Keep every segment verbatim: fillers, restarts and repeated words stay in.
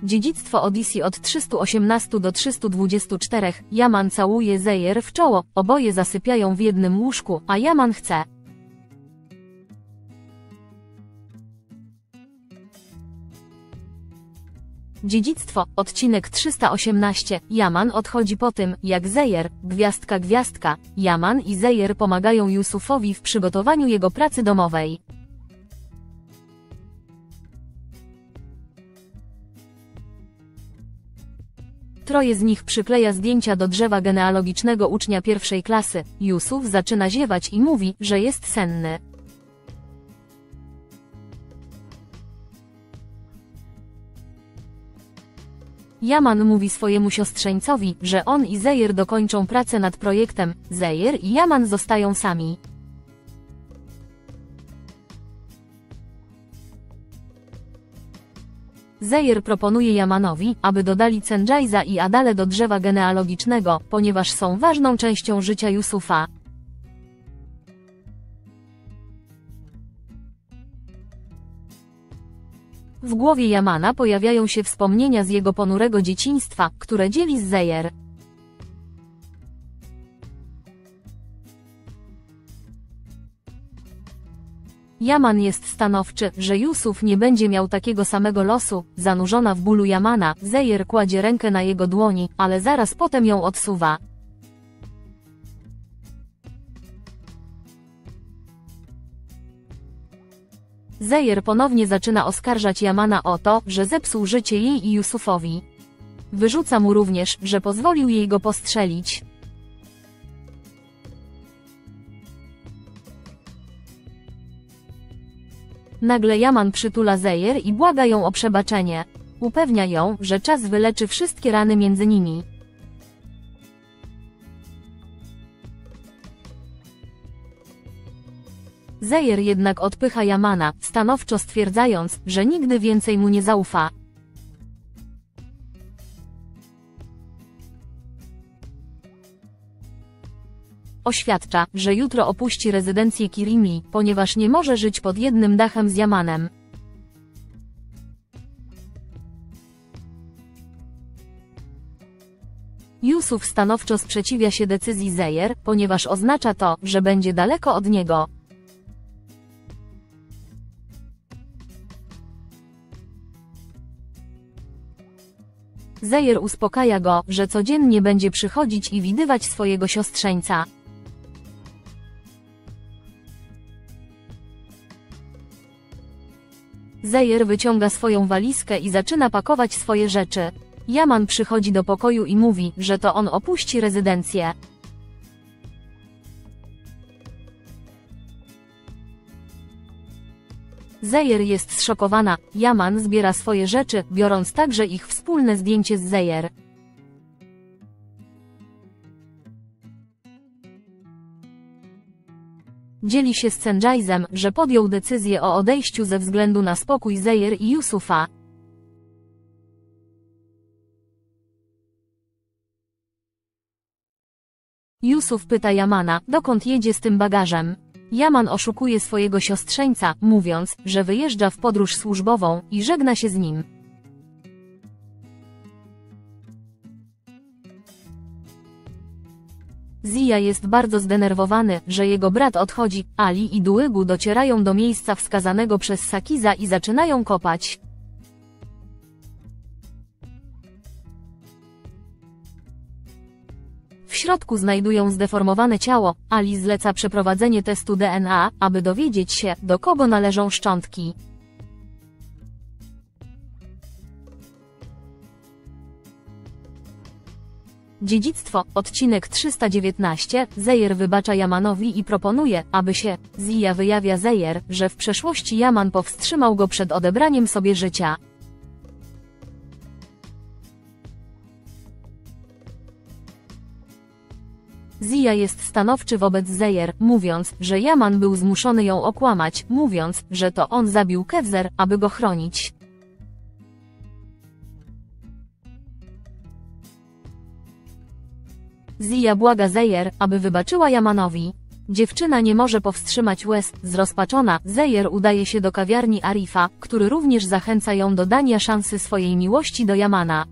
Dziedzictwo Odyssey od trzystu osiemnastu do trzystu dwudziestu czterech. Yaman całuje Zeir w czoło, oboje zasypiają w jednym łóżku, a Yaman chce. Dziedzictwo, odcinek trzysta osiemnaście. Yaman odchodzi po tym, jak Zeir, gwiazdka gwiazdka, Yaman i Zeir pomagają Yusufowi w przygotowaniu jego pracy domowej. Troje z nich przykleja zdjęcia do drzewa genealogicznego ucznia pierwszej klasy. Yusuf zaczyna ziewać i mówi, że jest senny. Yaman mówi swojemu siostrzeńcowi, że on i Zeir dokończą pracę nad projektem. Zeir i Yaman zostają sami. Zeir proponuje Yamanowi, aby dodali Cengiza i Adale do drzewa genealogicznego, ponieważ są ważną częścią życia Yusufa. W głowie Yamana pojawiają się wspomnienia z jego ponurego dzieciństwa, które dzieli z Zeir. Yaman jest stanowczy, że Yusuf nie będzie miał takiego samego losu. Zanurzona w bólu Yamana, Zeir kładzie rękę na jego dłoni, ale zaraz potem ją odsuwa. Zeir ponownie zaczyna oskarżać Yamana o to, że zepsuł życie jej i Yusufowi. Wyrzuca mu również, że pozwolił jej go postrzelić. Nagle Yaman przytula Zeir i błaga ją o przebaczenie. Upewnia ją, że czas wyleczy wszystkie rany między nimi. Zeir jednak odpycha Yamana, stanowczo stwierdzając, że nigdy więcej mu nie zaufa. Oświadcza, że jutro opuści rezydencję Kirimli, ponieważ nie może żyć pod jednym dachem z Yamanem. Yusuf stanowczo sprzeciwia się decyzji Zeir, ponieważ oznacza to, że będzie daleko od niego. Zeir uspokaja go, że codziennie będzie przychodzić i widywać swojego siostrzeńca. Zeir wyciąga swoją walizkę i zaczyna pakować swoje rzeczy. Yaman przychodzi do pokoju i mówi, że to on opuści rezydencję. Zeir jest zszokowana. Yaman zbiera swoje rzeczy, biorąc także ich wspólne zdjęcie z Zeir. Dzieli się z Cengizem, że podjął decyzję o odejściu ze względu na spokój Zeir i Yusufa. Yusuf pyta Yamana, dokąd jedzie z tym bagażem. Yaman oszukuje swojego siostrzeńca, mówiąc, że wyjeżdża w podróż służbową, i żegna się z nim. Zia jest bardzo zdenerwowany, że jego brat odchodzi. Ali i Dułygu docierają do miejsca wskazanego przez Sakiza i zaczynają kopać. W środku znajdują zdeformowane ciało. Ali zleca przeprowadzenie testu D N A, aby dowiedzieć się, do kogo należą szczątki. Dziedzictwo, odcinek trzysta dziewiętnaście. Zeir wybacza Yamanowi i proponuje, aby się. Zia wyjawia Zeir, że w przeszłości Yaman powstrzymał go przed odebraniem sobie życia. Zia jest stanowczy wobec Zeir, mówiąc, że Yaman był zmuszony ją okłamać, mówiąc, że to on zabił Kewzer, aby go chronić. Zia błaga Zeir, aby wybaczyła Yamanowi. Dziewczyna nie może powstrzymać łez, zrozpaczona, Zejer udaje się do kawiarni Arifa, który również zachęca ją do dania szansy swojej miłości do Yamana.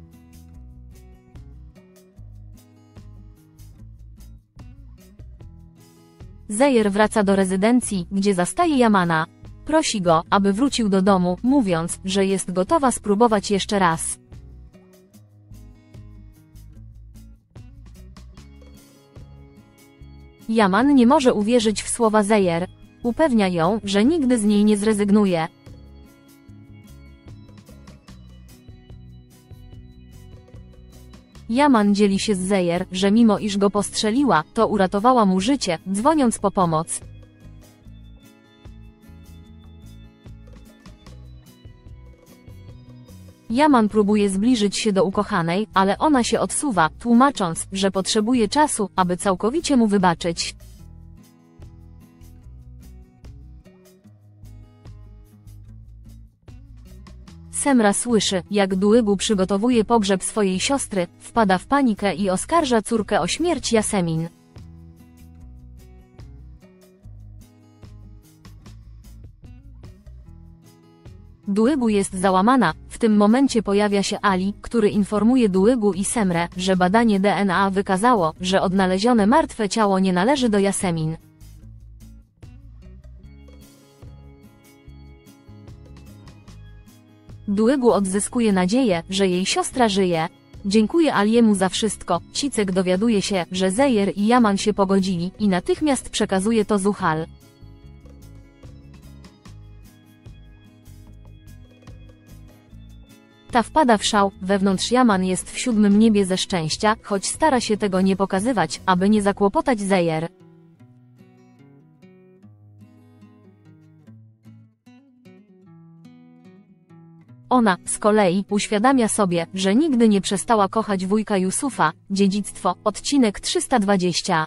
Zejer wraca do rezydencji, gdzie zastaje Yamana. Prosi go, aby wrócił do domu, mówiąc, że jest gotowa spróbować jeszcze raz. Yaman nie może uwierzyć w słowa Zejer. Upewnia ją, że nigdy z niej nie zrezygnuje. Yaman dzieli się z Zejer, że mimo iż go postrzeliła, to uratowała mu życie, dzwoniąc po pomoc. Yaman próbuje zbliżyć się do ukochanej, ale ona się odsuwa, tłumacząc, że potrzebuje czasu, aby całkowicie mu wybaczyć. Semra słyszy, jak Duigu przygotowuje pogrzeb swojej siostry, wpada w panikę i oskarża córkę o śmierć Yasemin. Duigu jest załamana, w tym momencie pojawia się Ali, który informuje Duigu i Semrę, że badanie D N A wykazało, że odnalezione martwe ciało nie należy do Yasemin. Duigu odzyskuje nadzieję, że jej siostra żyje. Dziękuję Aliemu za wszystko. Cicek dowiaduje się, że Zejer i Yaman się pogodzili, i natychmiast przekazuje to Zuhal. Ta wpada w szał, wewnątrz Yaman jest w siódmym niebie ze szczęścia, choć stara się tego nie pokazywać, aby nie zakłopotać Zejer. Ona, z kolei, uświadamia sobie, że nigdy nie przestała kochać wujka Yusufa. Dziedzictwo, odcinek trzysta dwadzieścia.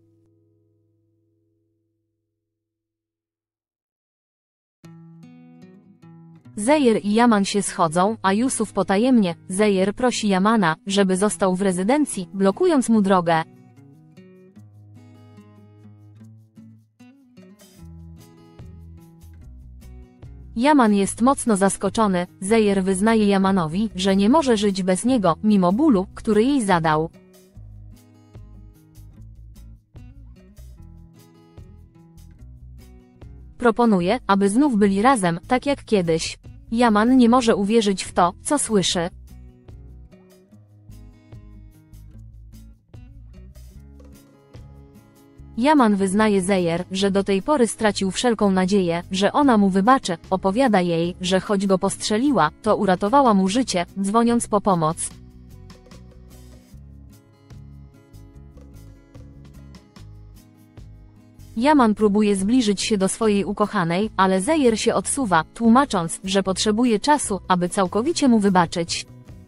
Zejer i Yaman się schodzą, a Yusuf potajemnie. Zejer prosi Yamana, żeby został w rezydencji, blokując mu drogę. Yaman jest mocno zaskoczony. Zejer wyznaje Yamanowi, że nie może żyć bez niego, mimo bólu, który jej zadał. Proponuje, aby znów byli razem, tak jak kiedyś. Yaman nie może uwierzyć w to, co słyszy. Yaman wyznaje Zejer, że do tej pory stracił wszelką nadzieję, że ona mu wybaczy. Opowiada jej, że choć go postrzeliła, to uratowała mu życie, dzwoniąc po pomoc. Yaman próbuje zbliżyć się do swojej ukochanej, ale Zejer się odsuwa, tłumacząc, że potrzebuje czasu, aby całkowicie mu wybaczyć.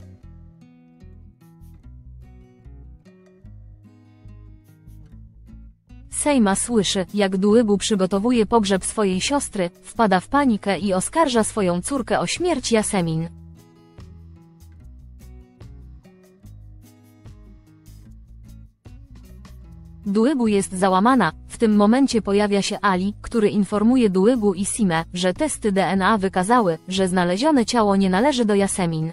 Sejma słyszy, jak Duigu przygotowuje pogrzeb swojej siostry, wpada w panikę i oskarża swoją córkę o śmierć Yasemin. Duigu jest załamana, w tym momencie pojawia się Ali, który informuje Duigu i Simę, że testy D N A wykazały, że znalezione ciało nie należy do Yasemin.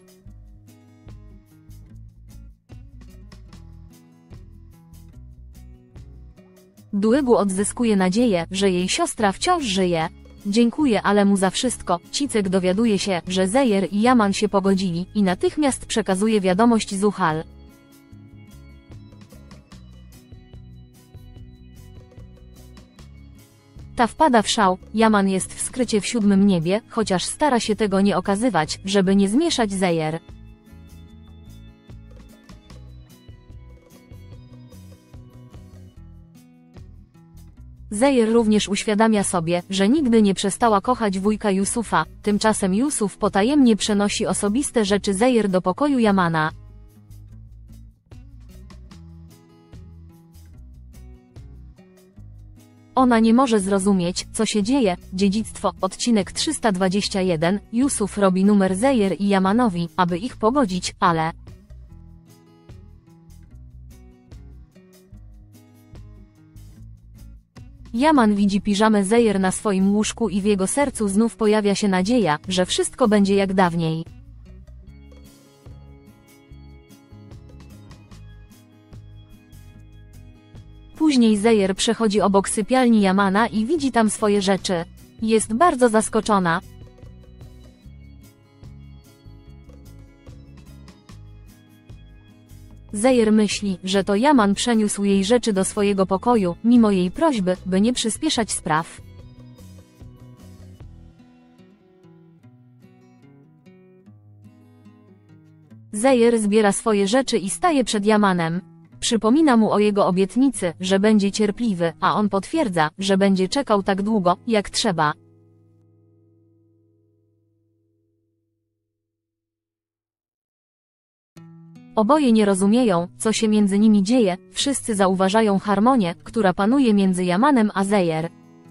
Duigu odzyskuje nadzieję, że jej siostra wciąż żyje. Dziękuję Alemu za wszystko. Cicek dowiaduje się, że Zejer i Yaman się pogodzili, i natychmiast przekazuje wiadomość Zuhal. Ta wpada w szał. Yaman jest w skrycie w siódmym niebie, chociaż stara się tego nie okazywać, żeby nie zmieszać Zejer. Zejer również uświadamia sobie, że nigdy nie przestała kochać wujka Yusufa. Tymczasem Yusuf potajemnie przenosi osobiste rzeczy Zejer do pokoju Yamana. Ona nie może zrozumieć, co się dzieje. Dziedzictwo, odcinek trzysta dwadzieścia jeden. Yusuf robi numer Zejer i Yamanowi, aby ich pogodzić, ale... Yaman widzi piżamę Zejer na swoim łóżku i w jego sercu znów pojawia się nadzieja, że wszystko będzie jak dawniej. Później Zejer przechodzi obok sypialni Yamana i widzi tam swoje rzeczy. Jest bardzo zaskoczona. Zejer myśli, że to Yaman przeniósł jej rzeczy do swojego pokoju, mimo jej prośby, by nie przyspieszać spraw. Zejer zbiera swoje rzeczy i staje przed Yamanem. Przypomina mu o jego obietnicy, że będzie cierpliwy, a on potwierdza, że będzie czekał tak długo, jak trzeba. Oboje nie rozumieją, co się między nimi dzieje, wszyscy zauważają harmonię, która panuje między Yamanem a Zejer.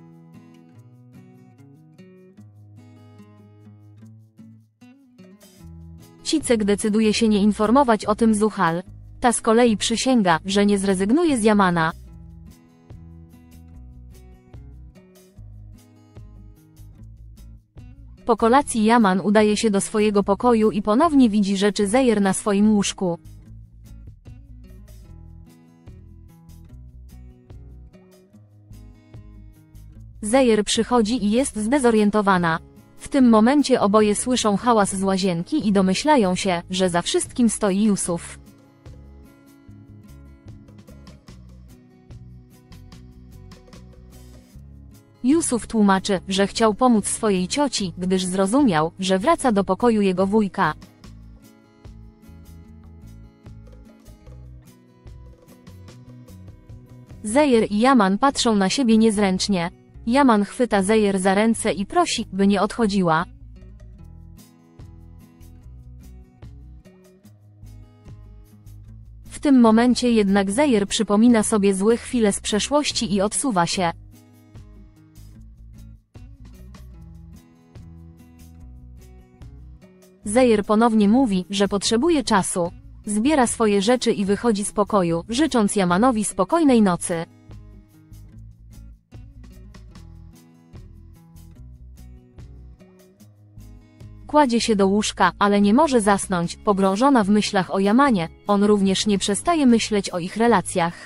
Cicek decyduje się nie informować o tym Zuhal. Ta z kolei przysięga, że nie zrezygnuje z Yamana. Po kolacji Yaman udaje się do swojego pokoju i ponownie widzi rzeczy Zejer na swoim łóżku. Zejer przychodzi i jest zdezorientowana. W tym momencie oboje słyszą hałas z łazienki i domyślają się, że za wszystkim stoi Jusuf. Jusuf tłumaczy, że chciał pomóc swojej cioci, gdyż zrozumiał, że wraca do pokoju jego wujka. Zejer i Yaman patrzą na siebie niezręcznie. Yaman chwyta Zejer za ręce i prosi, by nie odchodziła. W tym momencie jednak Zejer przypomina sobie złe chwile z przeszłości i odsuwa się. Zejer ponownie mówi, że potrzebuje czasu. Zbiera swoje rzeczy i wychodzi z pokoju, życząc Yamanowi spokojnej nocy. Kładzie się do łóżka, ale nie może zasnąć, pogrążona w myślach o Yamanie. On również nie przestaje myśleć o ich relacjach.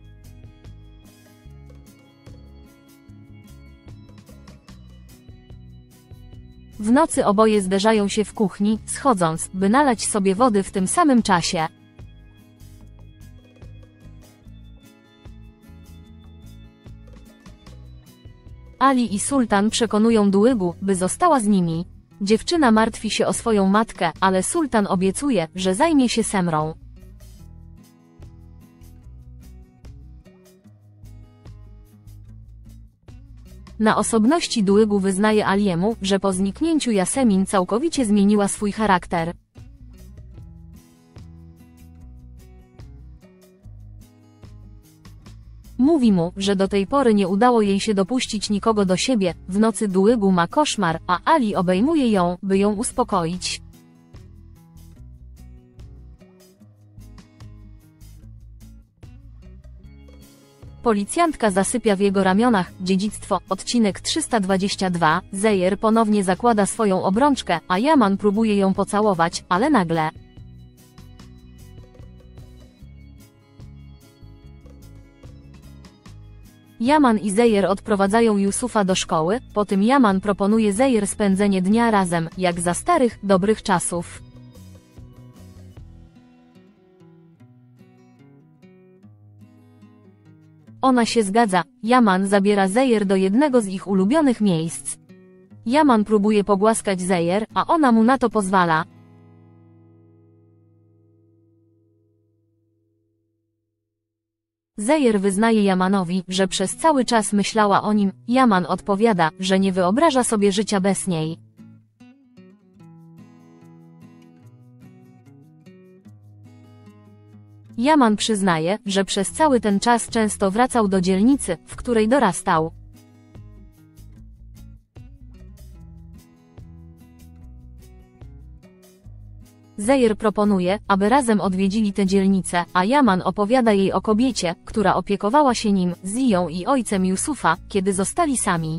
W nocy oboje zderzają się w kuchni, schodząc, by nalać sobie wody w tym samym czasie. Ali i Sultan przekonują Dułygu, by została z nimi. Dziewczyna martwi się o swoją matkę, ale Sultan obiecuje, że zajmie się Semrą. Na osobności Dułygu wyznaje Aliemu, że po zniknięciu Yasemin całkowicie zmieniła swój charakter. Mówi mu, że do tej pory nie udało jej się dopuścić nikogo do siebie. W nocy Dułygu ma koszmar, a Ali obejmuje ją, by ją uspokoić. Policjantka zasypia w jego ramionach. Dziedzictwo, odcinek trzysta dwadzieścia dwa. Zejer ponownie zakłada swoją obrączkę, a Yaman próbuje ją pocałować, ale nagle Yaman i Zejer odprowadzają Jusufa do szkoły, po tym Yaman proponuje Zejer spędzenie dnia razem, jak za starych, dobrych czasów. Ona się zgadza. Yaman zabiera Zejer do jednego z ich ulubionych miejsc. Yaman próbuje pogłaskać Zejer, a ona mu na to pozwala. Zejer wyznaje Yamanowi, że przez cały czas myślała o nim. Yaman odpowiada, że nie wyobraża sobie życia bez niej. Yaman przyznaje, że przez cały ten czas często wracał do dzielnicy, w której dorastał. Zejer proponuje, aby razem odwiedzili tę dzielnicę, a Yaman opowiada jej o kobiecie, która opiekowała się nim, Ziją i ojcem Yusufa, kiedy zostali sami.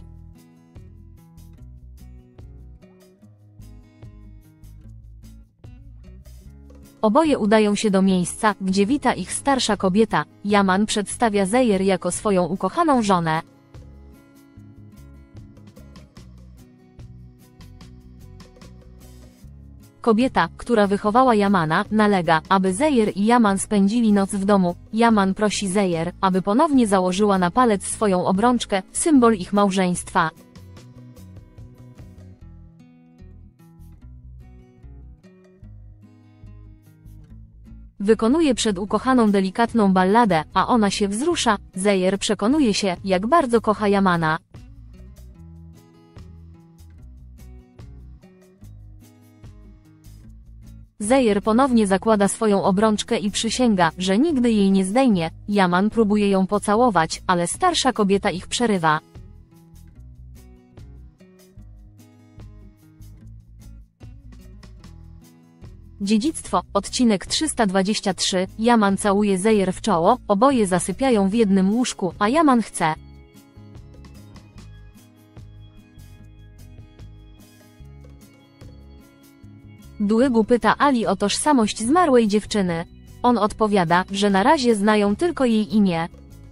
Oboje udają się do miejsca, gdzie wita ich starsza kobieta. Yaman przedstawia Zejer jako swoją ukochaną żonę. Kobieta, która wychowała Yamana, nalega, aby Zejer i Yaman spędzili noc w domu. Yaman prosi Zejer, aby ponownie założyła na palec swoją obrączkę, symbol ich małżeństwa. Wykonuje przed ukochaną delikatną balladę, a ona się wzrusza. Zejer przekonuje się, jak bardzo kocha Yamana. Zejer ponownie zakłada swoją obrączkę i przysięga, że nigdy jej nie zdejmie. Yaman próbuje ją pocałować, ale starsza kobieta ich przerywa. Dziedzictwo, odcinek trzysta dwadzieścia trzy. Yaman całuje Zejer w czoło, oboje zasypiają w jednym łóżku, a Yaman chce. Duegu pyta Ali o tożsamość zmarłej dziewczyny. On odpowiada, że na razie znają tylko jej imię.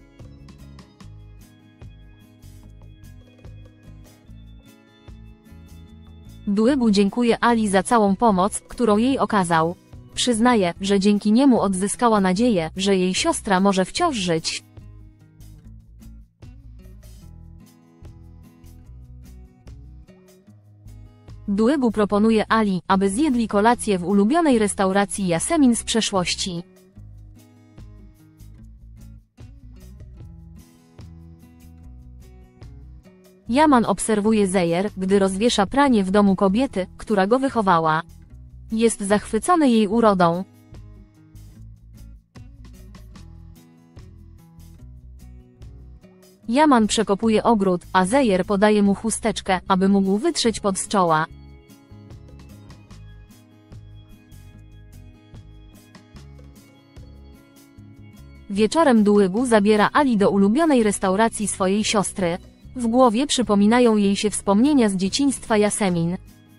Duegu dziękuje Ali za całą pomoc, którą jej okazał. Przyznaje, że dzięki niemu odzyskała nadzieję, że jej siostra może wciąż żyć. Duegu proponuje Ali, aby zjedli kolację w ulubionej restauracji Yasemin z przeszłości. Yaman obserwuje Zejer, gdy rozwiesza pranie w domu kobiety, która go wychowała. Jest zachwycony jej urodą. Yaman przekopuje ogród, a Zejer podaje mu chusteczkę, aby mógł wytrzeć pot z czoła. Wieczorem Duegu zabiera Ali do ulubionej restauracji swojej siostry. W głowie przypominają jej się wspomnienia z dzieciństwa Yasemin.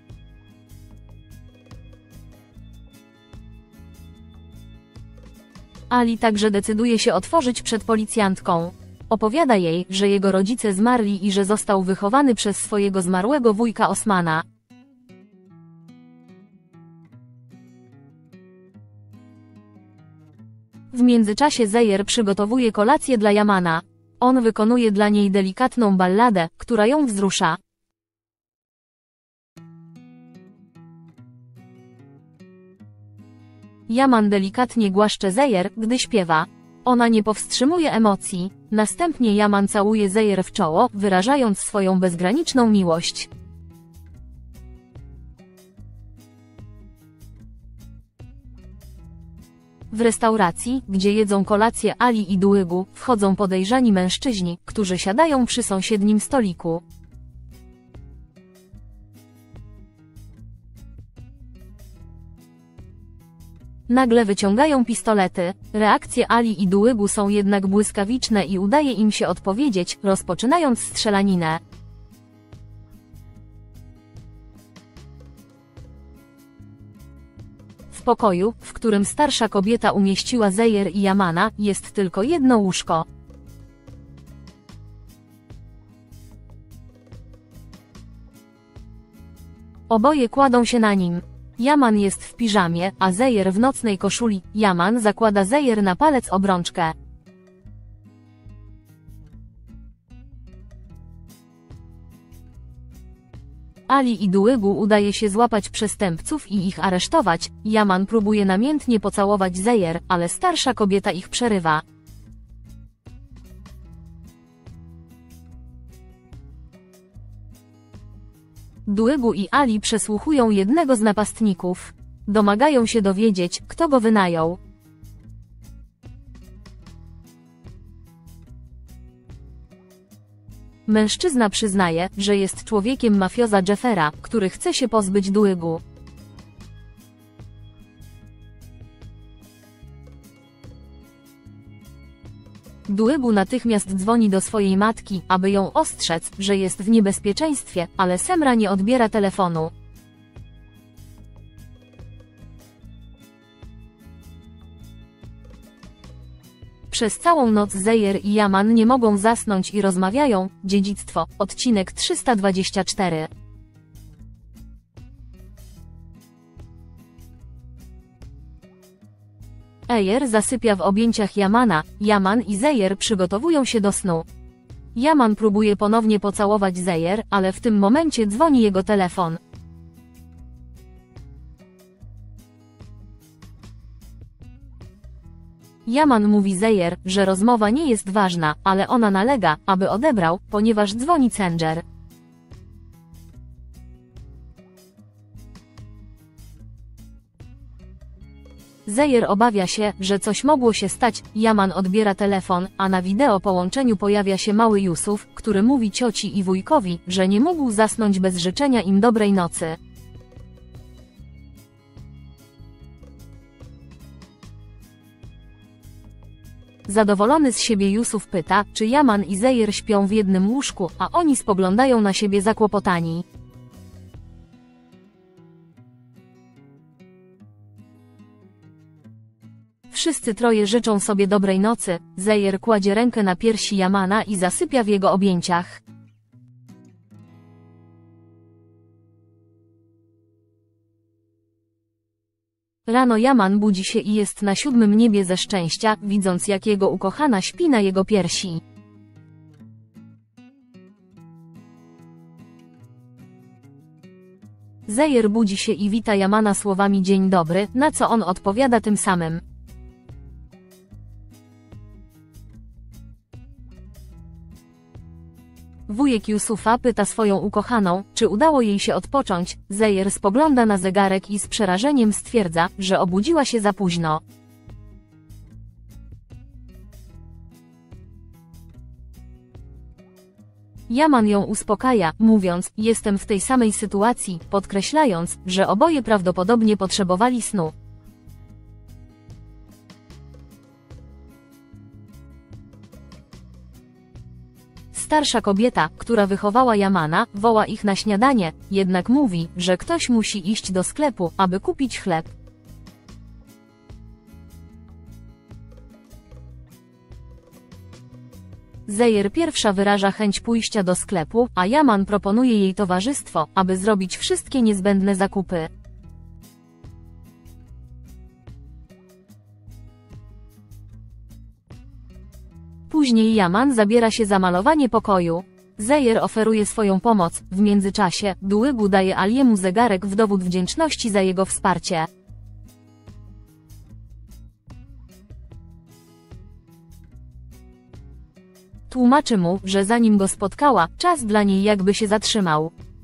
Ali także decyduje się otworzyć przed policjantką. Opowiada jej, że jego rodzice zmarli i że został wychowany przez swojego zmarłego wujka Osmana. W międzyczasie Zejer przygotowuje kolację dla Yamana. On wykonuje dla niej delikatną balladę, która ją wzrusza. Yaman delikatnie głaszcze Zejer, gdy śpiewa. Ona nie powstrzymuje emocji. Następnie Yaman całuje Zejer w czoło, wyrażając swoją bezgraniczną miłość. W restauracji, gdzie jedzą kolację Ali i Duegu, wchodzą podejrzani mężczyźni, którzy siadają przy sąsiednim stoliku. Nagle wyciągają pistolety. Reakcje Ali i Duegu są jednak błyskawiczne i udaje im się odpowiedzieć, rozpoczynając strzelaninę. W pokoju, w którym starsza kobieta umieściła Zejer i Yamana, jest tylko jedno łóżko. Oboje kładą się na nim. Yaman jest w piżamie, a Zejer w nocnej koszuli. Yaman zakłada Zejer na palec obrączkę. Ali i Duegu udaje się złapać przestępców i ich aresztować. Yaman próbuje namiętnie pocałować Zejer, ale starsza kobieta ich przerywa. Duegu i Ali przesłuchują jednego z napastników. Domagają się dowiedzieć, kto go wynajął. Mężczyzna przyznaje, że jest człowiekiem mafioza Jeffera, który chce się pozbyć Duegu. Duegu natychmiast dzwoni do swojej matki, aby ją ostrzec, że jest w niebezpieczeństwie, ale Semra nie odbiera telefonu. Przez całą noc Zejer i Yaman nie mogą zasnąć i rozmawiają. Dziedzictwo, odcinek trzysta dwadzieścia cztery. Ejer zasypia w objęciach Yamana, Yaman i Zejer przygotowują się do snu. Yaman próbuje ponownie pocałować Zejer, ale w tym momencie dzwoni jego telefon. Yaman mówi Zejer, że rozmowa nie jest ważna, ale ona nalega, aby odebrał, ponieważ dzwoni Senjer. Zejer obawia się, że coś mogło się stać. Yaman odbiera telefon, a na wideo połączeniu pojawia się mały Jusuf, który mówi cioci i wujkowi, że nie mógł zasnąć bez życzenia im dobrej nocy. Zadowolony z siebie Jusuf pyta, czy Yaman i Zejer śpią w jednym łóżku, a oni spoglądają na siebie zakłopotani. Wszyscy troje życzą sobie dobrej nocy. Zejer kładzie rękę na piersi Yamana i zasypia w jego objęciach. Rano Yaman budzi się i jest na siódmym niebie ze szczęścia, widząc jak jego ukochana śpi na jego piersi. Zejer budzi się i wita Yamana słowami dzień dobry, na co on odpowiada tym samym. Wujek Jusufa pyta swoją ukochaną, czy udało jej się odpocząć. Zejer spogląda na zegarek i z przerażeniem stwierdza, że obudziła się za późno. Yaman ją uspokaja, mówiąc, jestem w tej samej sytuacji, podkreślając, że oboje prawdopodobnie potrzebowali snu. Starsza kobieta, która wychowała Yamana, woła ich na śniadanie, jednak mówi, że ktoś musi iść do sklepu, aby kupić chleb. Zejer pierwsza wyraża chęć pójścia do sklepu, a Yaman proponuje jej towarzystwo, aby zrobić wszystkie niezbędne zakupy. Później Yaman zabiera się za malowanie pokoju. Zejer oferuje swoją pomoc. W międzyczasie, Duegu daje Aliemu zegarek w dowód wdzięczności za jego wsparcie. Tłumaczy mu, że zanim go spotkała, czas dla niej jakby się zatrzymał.